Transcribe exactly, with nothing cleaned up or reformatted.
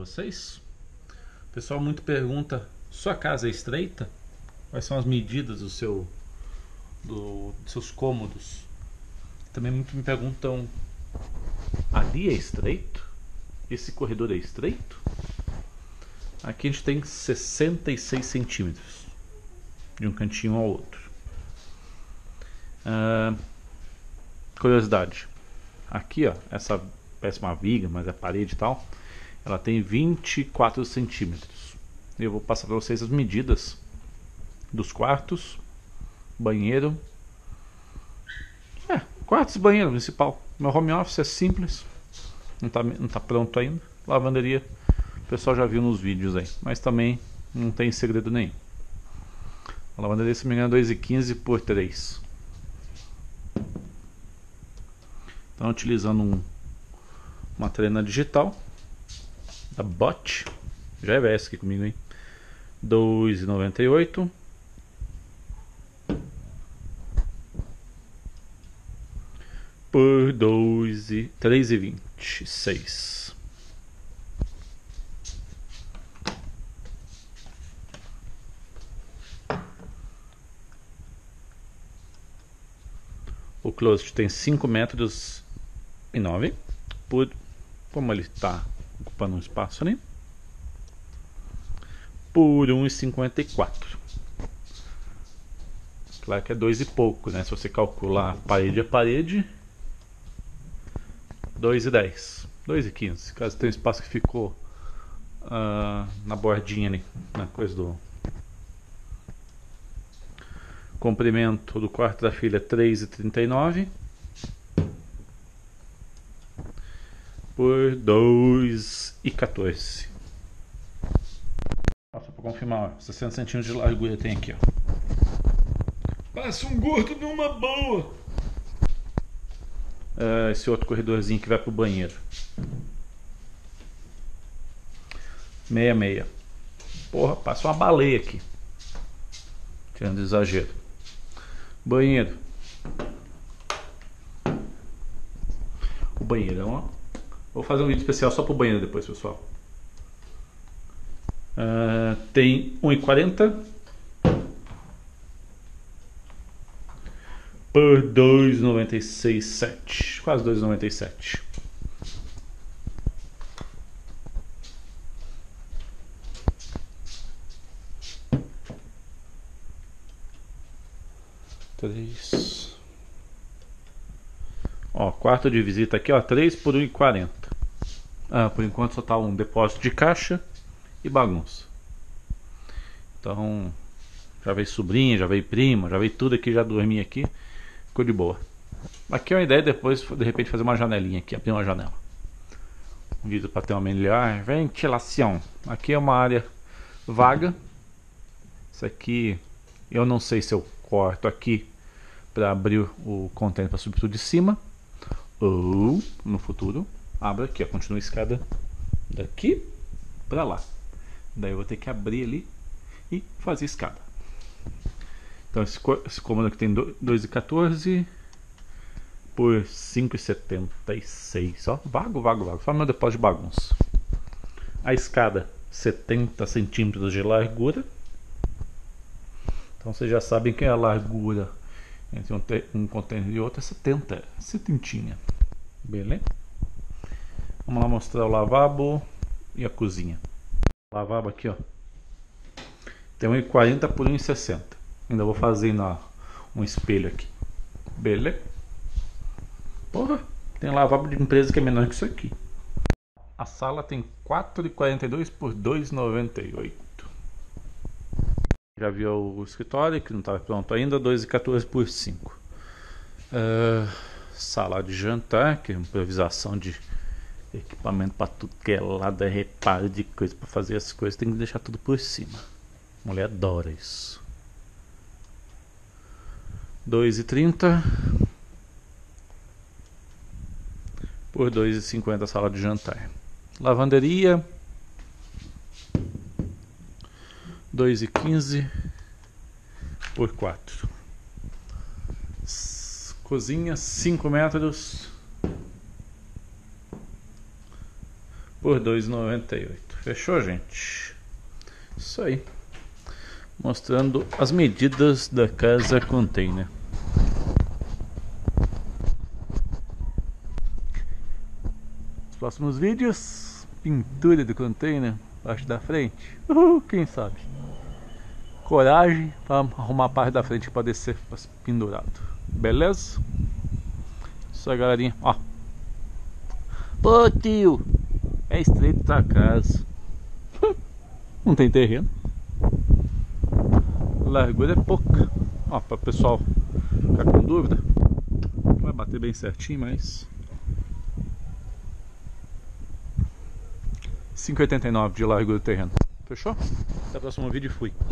vocês. O pessoal muito pergunta: sua casa é estreita? Quais são as medidas do seu, do, dos seus cômodos? Também muito me perguntam: ali é estreito? Esse corredor é estreito? Aqui a gente tem sessenta e seis centímetros de um cantinho ao outro. Ah, curiosidade: aqui, ó, essa péssima viga, mas é parede e tal, ela tem vinte e quatro centímetros. Eu vou passar para vocês as medidas dos quartos, banheiro. É, quartos e banheiro principal. Meu home office é simples, não está não tá pronto ainda. Lavanderia, o pessoal já viu nos vídeos aí, mas também não tem segredo nenhum. A lavanderia, se não me engano, é dois e quinze por três. Então, utilizando um, uma trena digital da Bot, já é essa aqui comigo, hein? dois e noventa e oito por dois e três e vinte e seis. O closet tem cinco metros e nove por, como ele está ocupando um espaço ali, por um e cinquenta e quatro. Claro que é dois e pouco, né? Se você calcular parede a parede, dois e dez, dois e quinze. Caso tenha um espaço que ficou uh, na bordinha ali, na coisa do comprimento do quarto da filha, três e trinta e nove por dois e quatorze. Só para confirmar, ó, sessenta centímetros de largura tem aqui, ó. Passa um gordo numa boa. Uh, esse outro corredorzinho que vai pro banheiro, meia meia. Porra, passa uma baleia aqui, tirando exagero. Banheiro. O banheirão, ó. Vou fazer um vídeo especial só pro banheiro depois, pessoal. Uh, tem um e quarenta por dois e noventa e seis, sete, quase dois e noventa e sete. três. Ó, quarto de visita aqui, ó, três por um e quarenta. Ah, por enquanto só tá um depósito de caixa e bagunça. Então, já veio sobrinha, já veio prima, já veio tudo aqui, já dormi aqui. Ficou de boa. Aqui é uma ideia depois, de repente, fazer uma janelinha aqui, abrir uma janela. Um vídeo para ter uma melhor ventilação. Aqui é uma área vaga. Isso aqui, eu não sei se eu corto aqui para abrir o container para subir tudo de cima, ou no futuro abro aqui, ó, continua a escada daqui para lá. Daí eu vou ter que abrir ali e fazer escada. Então esse, esse cômodo aqui tem dois e quatorze por cinco e setenta e seis. Ó, vago, vago, vago. Só meu depósito de bagunça. A escada, setenta centímetros de largura. Então vocês já sabem que a largura entre um, um container e outro é setenta, setentinha. Beleza? Vamos lá mostrar o lavabo e a cozinha. O lavabo aqui, ó, tem um e quarenta por um e sessenta. Ainda vou fazer na, um espelho aqui. Beleza? Porra, tem lavabo de empresa que é menor que isso aqui. A sala tem quatro e quarenta e dois por dois e noventa e oito. Já viu o escritório, que não estava pronto ainda, dois e quatorze por cinco. Uh, sala de jantar, que é improvisação de equipamento para tudo que é lado, é reparo de coisa para fazer as coisas, tem que deixar tudo por cima. Mulher adora isso. dois e trinta por dois e cinquenta sala de jantar. Lavanderia, dois e quinze por quatro. Cozinha, cinco metros por dois e noventa e oito. Fechou, gente? Isso aí. Mostrando as medidas da casa container. Os próximos vídeos, pintura do container, parte da frente. Uhul, quem sabe? Coragem para arrumar a parte da frente para descer pendurado. Beleza? Isso aí, galerinha. Ó. Pô, tio, é estreito da casa. Não tem terreno. Largura é pouca. Ó, para o pessoal ficar com dúvida, vai bater bem certinho, mas cinco e oitenta e nove de largura do terreno. Fechou? Até o próximo vídeo. Fui.